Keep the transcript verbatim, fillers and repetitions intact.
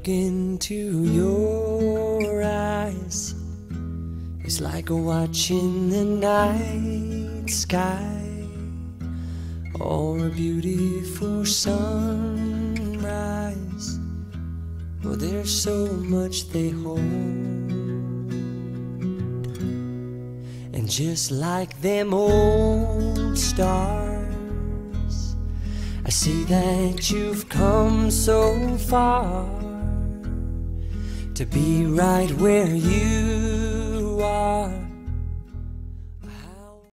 look into your eyes, it's like watching the night sky or a beautiful sunrise. Oh, there's so much they hold, and just like them old stars, I see that you've come so far to be right where you